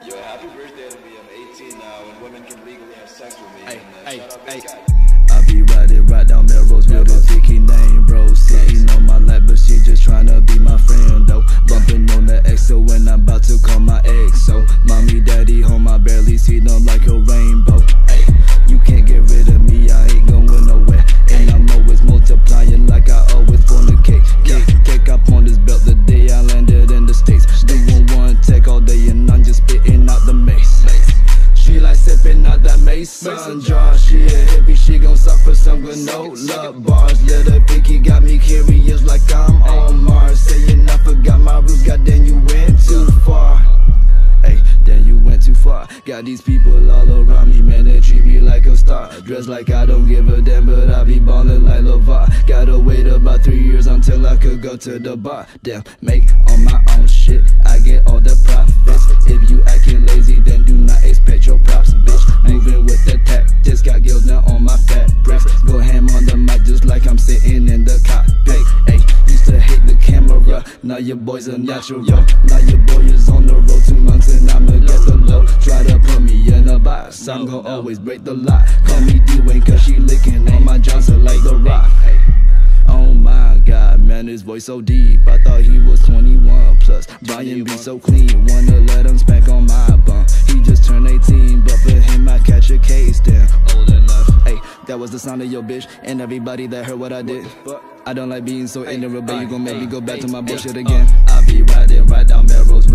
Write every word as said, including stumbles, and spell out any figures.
Yo, happy birthday to me. I'm eighteen now, and women can legally have sex with me. Hey, and, uh, hey, shout out hey. this guy. I be riding right down Melrose with a thicky name, bro. Sittin on my lap, but she just tryna be my friend, though. Bumpin on the X O when I'm about to call my ex. So, mommy, daddy, home, I barely see them like a rainbow. Ay, you can't get rid of me, I ain't going nowhere. And I'm always multiplying like I always fornicate. Cake, cake up on this belt the day I landed in the States. Doing one take all day and I'm just spitting out the mace. She like sippin out that mace, sun jar. She a hippie, she gon' suffer some granola bars. Little thicky got me curious like I'm on Mars. Sayin I forgot my roots, goddamn you went too far. Hey, then you went too far. Got these people all around me, man, they treat me like a star. Dressed like I don't give a damn, but I be ballin' like LeVar. Gotta wait about three years until I could go to the bar. Damn, make on my own shit, I get all the profits. If you acting lazy, then do not expect your props, bitch. Moving with the tactics, got girls now on my fat bricks. Go ham on the mic just like I'm sitting in the cockpit. Hey, used to hate the camera, now your boy's a natural. Now your boy is on the road two months and I'ma get the low. Try to put me in a box, I'm gon' always break the lock. Call me Doin cause she licking on my Johnson like the Rock. Oh my god, man, his voice so deep. I thought he was twenty-one plus. Brian be so clean, wanna let him spank on my bum. He just turned eighteen, but for him I catch a case then. Old enough. Hey, that was the sound of your bitch and everybody that heard what I did. I don't like being so ignorant, but you gon' make me go back to my bullshit again. I be riding right down Melrose